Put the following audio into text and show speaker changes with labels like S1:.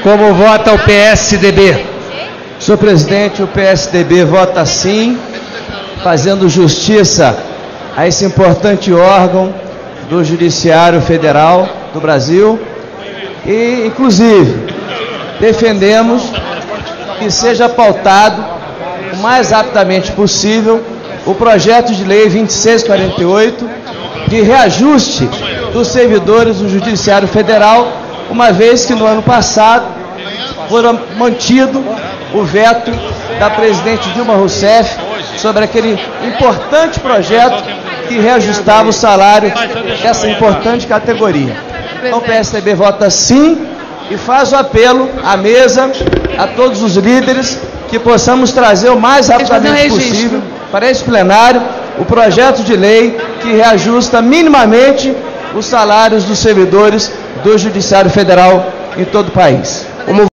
S1: Como vota o PSDB?
S2: Senhor presidente, o PSDB vota sim, fazendo justiça a esse importante órgão do Judiciário Federal do Brasil e, inclusive, defendemos que seja pautado o mais rapidamente possível o projeto de lei 2648 de reajuste dos servidores do Judiciário Federal, uma vez que no ano passado foram mantido o veto da presidente Dilma Rousseff sobre aquele importante projeto que reajustava o salário dessa importante categoria. Então o PSDB vota sim e faz o apelo à mesa, a todos os líderes, que possamos trazer o mais rapidamente possível para esse plenário o projeto de lei que reajusta minimamente os salários dos servidores do Judiciário Federal em todo o país.